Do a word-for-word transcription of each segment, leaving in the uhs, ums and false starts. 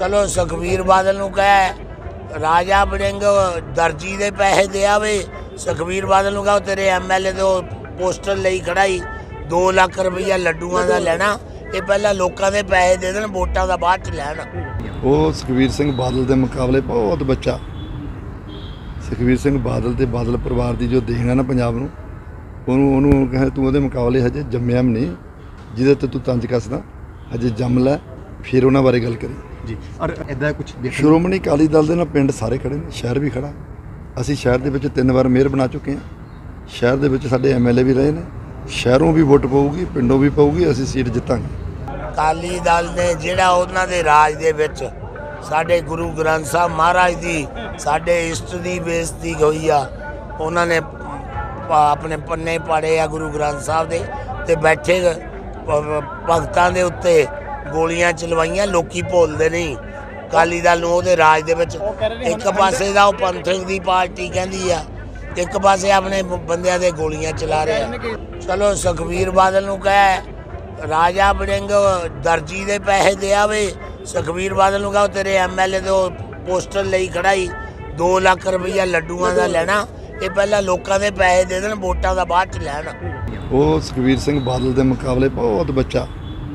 चलो सुखबीर बादल नूं कह राजा वड़िंग दर्जी दे पैसे दे आवे। सुखबीर बादल नूं कहो तेरे एम एल ए दे पोस्टर लई खड़ाई दो लाख रुपया लड्डूआं दा लेना, ये पहला लोकां दे पैसे दे देण वोटां दा बाद च लैण। वो सुखबीर सिंह बादल के मुकाबले बहुत बच्चा सुखबीर सिंह बादल ते बादल परिवार की जो देन है ना पंजाब नूं, ਉਹਨੂੰ ਉਹਨੂੰ ਕਹੇ ਤੂੰ ਉਹਦੇ ਮੁਕਾਬਲੇ ਹਜੇ ਜੰਮਿਆ ਵੀ ਨਹੀਂ, ਜਿਹਦੇ ਤੇ ਤੂੰ ਤੰਜ ਕੱਸਦਾ ਹਜੇ ਜੰਮ ਲੈ, ਫਿਰ ਉਹਨਾਂ ਬਾਰੇ ਗੱਲ ਕਰੀ ਜੀ। ਔਰ ਇਦਾਂ ਕੁਝ ਸ਼੍ਰੋਮਣੀ ਅਕਾਲੀ ਦਲ ਦੇ ਨਾਲ ਪਿੰਡ ਸਾਰੇ ਖੜੇ ਨੇ, ਸ਼ਹਿਰ ਵੀ ਖੜਾ। ਅਸੀਂ ਸ਼ਹਿਰ ਦੇ ਵਿੱਚ ਤਿੰਨ ਵਾਰ ਮੇਅਰ ਬਣਾ ਚੁੱਕੇ ਹਾਂ, ਸ਼ਹਿਰ ਦੇ ਵਿੱਚ ਸਾਡੇ ਐਮ ਐਲ ਏ ਵੀ ਰਹੇ ਨੇ, ਸ਼ਹਿਰੋਂ ਵੀ ਵੋਟ ਪਊਗੀ, ਪਿੰਡੋਂ ਵੀ ਪਊਗੀ, ਅਸੀਂ ਸੀਟ ਜਿੱਤਾਂਗੇ। ਅਕਾਲੀ ਦਲ ਨੇ ਜਿਹੜਾ ਉਹਨਾਂ ਦੇ ਰਾਜ ਦੇ ਵਿੱਚ ਸਾਡੇ ਗੁਰੂ ਗ੍ਰੰਥ ਸਾਹਿਬ ਮਹਾਰਾਜ ਦੀ ਸਾਡੇ ਇਸ਼ਟ ਦੀ ਬੇਇੱਜ਼ਤੀ ਹੋਈ ਆ, ਉਹਨਾਂ ਨੇ ਆਪਣੇ ਪੰਨੇ ਪਾੜੇ ਆ ਗੁਰੂ ਗ੍ਰੰਥ ਸਾਹਿਬ ਦੇ ਤੇ ਬੈਠੇ ਭਗਤਾਂ ਦੇ ਉੱਤੇ ਗੋਲੀਆਂ ਚਲਵਾਈਆਂ। ਲੋਕੀ ਭੁੱਲਦੇ ਨਹੀਂ ਅਕਾਲੀ ਦਲ ਨੂੰ ਉਹਦੇ ਰਾਜ ਦੇ ਵਿੱਚ ਇੱਕ ਪਾਸੇ ਦਾ ਉਹ ਪੰਥਕ ਦੀ ਪਾਰਟੀ ਕਹਿੰਦੀ ਆ, ਇੱਕ ਪਾਸੇ ਆਪਣੇ ਬੰਦਿਆਂ ਦੇ ਗੋਲੀਆਂ ਚਲਾ ਰਹੇ ਆ। ਚਲੋ ਸੁਖਬੀਰ ਬਾਦਲ ਨੂੰ ਕਹ ਰਾਜਾ ਵੜਿੰਗ ਦਰਜੀ ਦੇ ਪੈਸੇ ਦੇ ਆਵੇ। ਸੁਖਬੀਰ ਬਾਦਲ ਨੂੰ ਕਹੋ ਤੇਰੇ ਐਮ ਐਲ ਏ ਦੇ ਪੋਸਟਰ ਲਈ ਖੜਾਈ ਦੋ ਲੱਖ ਰੁਪਇਆ ਲੱਡੂਆਂ ਦਾ ਲੈਣਾ, ये पहला लोगों के पैसे दे देण वोटां दा बाद च लैण। वो सुखबीर सिंह बादल के मुकाबले बहुत बच्चा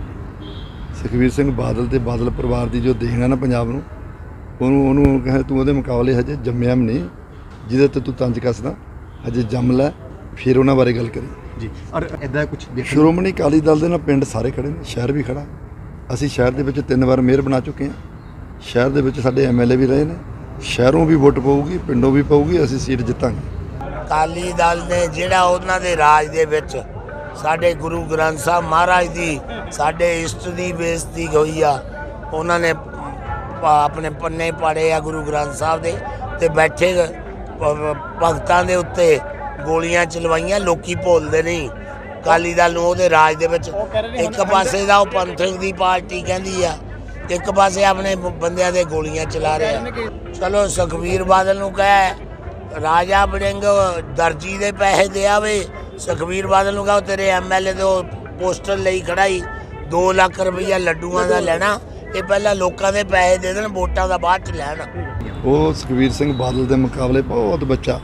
सुखबीर सिंह बादल ते बादल परिवार की जो देन है ना पंजाब नूं, ਉਹਨੂੰ ਉਹਨੂੰ ਕਹੇ ਤੂੰ ਉਹਦੇ ਮੁਕਾਬਲੇ ਹਜੇ ਜੰਮਿਆ ਵੀ ਨਹੀਂ, ਜਿਹਦੇ ਤੇ ਤੂੰ ਤੰਜ ਕੱਸਦਾ ਹਜੇ ਜੰਮ ਲੈ, ਫਿਰ ਉਹਨਾਂ ਬਾਰੇ ਗੱਲ ਕਰੀ ਜੀ। ਔਰ ਇਦਾਂ ਕੁਝ ਸ਼੍ਰੋਮਣੀ ਅਕਾਲੀ ਦਲ ਦੇ ਨਾਲ ਪਿੰਡ ਸਾਰੇ ਖੜੇ ਨੇ, ਸ਼ਹਿਰ ਵੀ ਖੜਾ। ਅਸੀਂ ਸ਼ਹਿਰ ਦੇ ਵਿੱਚ ਤਿੰਨ ਵਾਰ ਮੇਅਰ ਬਣਾ ਚੁੱਕੇ ਹਾਂ, ਸ਼ਹਿਰ ਦੇ ਵਿੱਚ ਸਾਡੇ ਐਮ ਐਲ ਏ ਵੀ ਰਹੇ ਨੇ, ਸ਼ਹਿਰੋਂ ਵੀ ਵੋਟ ਪਊਗੀ, ਪਿੰਡੋਂ ਵੀ ਪਊਗੀ, ਅਸੀਂ ਸੀਟ ਜਿੱਤਾਂਗੇ। ਅਕਾਲੀ ਦਲ ਨੇ ਜਿਹੜਾ ਉਹਨਾਂ ਦੇ ਰਾਜ ਦੇ ਵਿੱਚ ਸਾਡੇ ਗੁਰੂ ਗ੍ਰੰਥ ਸਾਹਿਬ ਮਹਾਰਾਜ ਦੀ ਸਾਡੇ ਇਸ਼ਟ ਦੀ ਬੇਇੱਜ਼ਤੀ ਹੋਈ ਆ, ਉਹਨਾਂ ਨੇ ਆਪਣੇ ਪੰਨੇ ਪਾੜੇ ਆ ਗੁਰੂ ਗ੍ਰੰਥ ਸਾਹਿਬ ਦੇ ਤੇ ਬੈਠੇ ਭਗਤਾਂ ਦੇ ਉੱਤੇ ਗੋਲੀਆਂ ਚਲਵਾਈਆਂ। ਲੋਕੀ ਭੁੱਲਦੇ ਨਹੀਂ ਅਕਾਲੀ ਦਲ ਨੂੰ ਉਹਦੇ ਰਾਜ ਦੇ ਵਿੱਚ ਇੱਕ ਪਾਸੇ ਦਾ ਉਹ ਪੰਥਕ ਦੀ ਪਾਰਟੀ ਕਹਿੰਦੀ ਆ, ਇੱਕ ਪਾਸੇ ਆਪਣੇ ਬੰਦਿਆਂ ਦੇ ਗੋਲੀਆਂ ਚਲਾ ਰਹੇ ਆ। ਚਲੋ ਸੁਖਬੀਰ ਬਾਦਲ ਨੂੰ ਕਹ ਰਾਜਾ ਵੜਿੰਗ ਦਰਜੀ ਦੇ ਪੈਸੇ ਦੇ ਆਵੇ। ਸੁਖਬੀਰ ਬਾਦਲ ਨੂੰ ਕਹੋ ਤੇਰੇ ਐਮ ਐਲ ਏ ਦੇ ਪੋਸਟਰ ਲਈ ਖੜਾਈ ਦੋ ਲੱਖ ਰੁਪਇਆ ਲੱਡੂਆਂ ਦਾ ਲੈਣਾ, ਇਹ ਪਹਿਲਾਂ ਲੋਕਾਂ ਦੇ ਪੈਸੇ ਦੇ ਦੇਣ ਵੋਟਾਂ ਦਾ ਬਾਅਦ ਚ ਲੈਣ। ਉਹ ਸੁਖਬੀਰ ਸਿੰਘ ਬਾਦਲ ਦੇ ਮੁਕਾਬਲੇ ਬਹੁਤ ਬੱਚਾ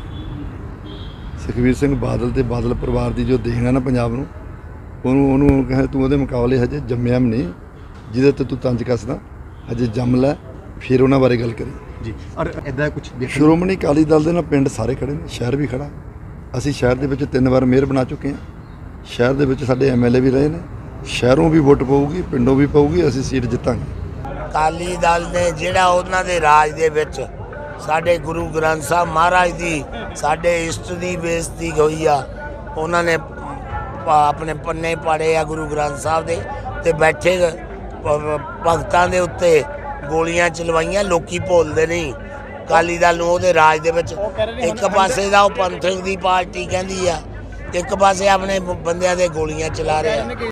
ਸੁਖਬੀਰ ਸਿੰਘ ਬਾਦਲ ਤੇ ਬਾਦਲ ਪਰਿਵਾਰ ਦੀ ਜੋ ਦੇਨ ਹੈ ਨਾ ਪੰਜਾਬ ਨੂੰ, ਉਹਨੂੰ ਉਹਨੂੰ ਕਹੇ ਤੂੰ ਉਹਦੇ ਮੁਕਾਬਲੇ ਹਜੇ ਜੰਮਿਆ ਵੀ ਨਹੀਂ, ਜਿਹਦੇ ਤੇ ਤੂੰ ਤੰਜ ਕੱਸਦਾ ਹਜੇ ਜੰਮ ਲੈ, ਫਿਰ ਉਹਨਾਂ ਬਾਰੇ ਗੱਲ ਕਰੀ ਜੀ। ਔਰ ਇਦਾਂ ਕੁਝ ਸ਼੍ਰੋਮਣੀ ਅਕਾਲੀ ਦਲ ਦੇ ਨਾਲ ਪਿੰਡ ਸਾਰੇ ਖੜੇ ਨੇ, ਸ਼ਹਿਰ ਵੀ ਖੜਾ। ਅਸੀਂ ਸ਼ਹਿਰ ਦੇ ਵਿੱਚ ਤਿੰਨ ਵਾਰ ਮੇਅਰ ਬਣਾ ਚੁੱਕੇ ਹਾਂ, ਸ਼ਹਿਰ ਦੇ ਵਿੱਚ ਸਾਡੇ ਐਮ ਐਲ ਏ ਵੀ ਰਹੇ ਨੇ, ਸ਼ਹਿਰੋਂ ਵੀ ਵੋਟ ਪਊਗੀ, ਪਿੰਡੋਂ ਵੀ ਪਊਗੀ, ਅਸੀਂ ਸੀਟ ਜਿੱਤਾਂਗੇ। ਅਕਾਲੀ ਦਲ ਨੇ ਜਿਹੜਾ ਉਹਨਾਂ ਦੇ ਰਾਜ ਦੇ ਵਿੱਚ ਸਾਡੇ ਗੁਰੂ ਗ੍ਰੰਥ ਸਾਹਿਬ ਮਹਾਰਾਜ ਦੀ ਸਾਡੇ ਇਸ਼ਟ ਦੀ ਬੇਇੱਜ਼ਤੀ ਹੋਈ ਆ, ਉਹਨਾਂ ਨੇ ਆਪਣੇ ਪੰਨੇ ਪਾੜੇ ਆ ਗੁਰੂ ਗ੍ਰੰਥ ਸਾਹਿਬ ਦੇ ਤੇ ਬੈਠੇ ਭਗਤਾਂ ਦੇ ਉੱਤੇ ਗੋਲੀਆਂ ਚਲਵਾਈਆਂ। ਲੋਕੀ ਭੁੱਲਦੇ ਨਹੀਂ ਅਕਾਲੀ ਦਲ ਨੂੰ ਉਹਦੇ ਰਾਜ ਦੇ ਵਿੱਚ ਇੱਕ ਪਾਸੇ ਦਾ ਉਹ ਪੰਥਕ ਦੀ ਪਾਰਟੀ ਕਹਿੰਦੀ ਆ, ਇੱਕ ਪਾਸੇ ਆਪਣੇ ਬੰਦਿਆਂ ਦੇ ਗੋਲੀਆਂ ਚਲਾ ਰਹੇ ਆ।